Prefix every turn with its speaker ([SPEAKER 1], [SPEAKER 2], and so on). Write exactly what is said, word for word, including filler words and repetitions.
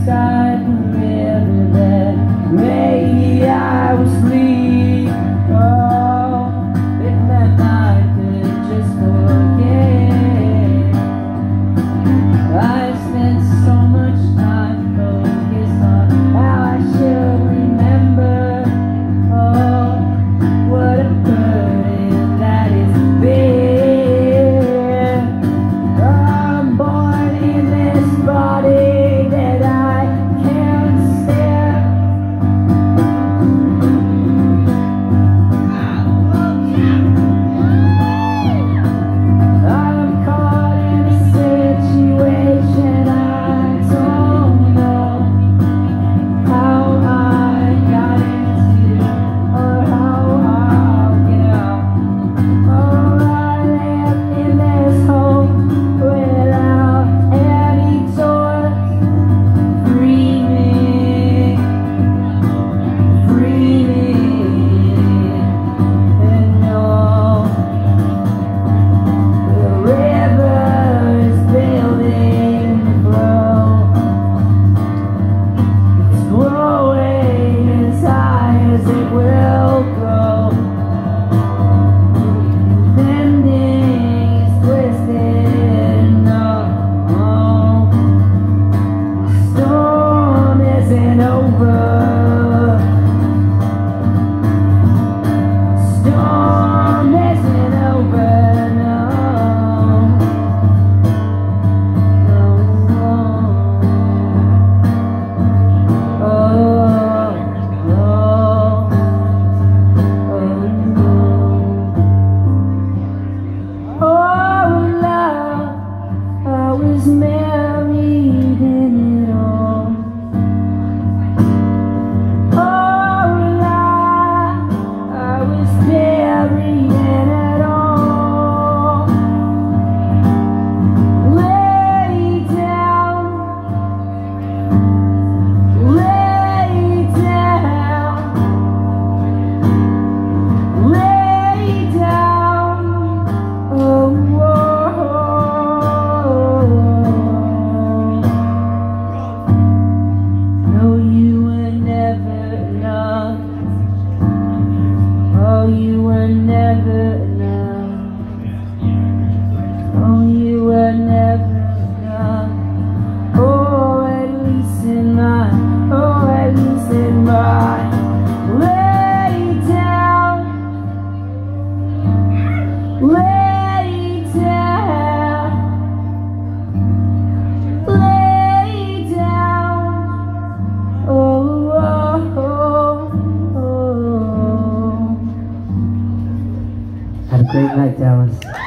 [SPEAKER 1] beside the river that maybe I was asleep. Oh, if my mind could just forget. I spent so much time focused on how I should remember. Oh, what a burden that is big. I'm born in this body that I can't stand. I'm caught in a situation I don't know how I got into or how I'll get out. Oh, I live in this home without any doors. Free me, free me, and no, the river is building to flow. It's growing as high as it will grow. Bending is twisted, no. Storm isn't over. Storm isn't over, no. No. Oh, oh, oh. Oh, love, I was married in it all. Oh, love, I was buried in it all. Lay down, lay down, lay down. Oh, oh, no, you were never enough. Oh, you were never enough. Oh, you were never enough. Oh, at least in mine. Oh, at least in mine. Lay down, lay down, lay down. Oh, oh, oh, oh. Have a great night, Dallas.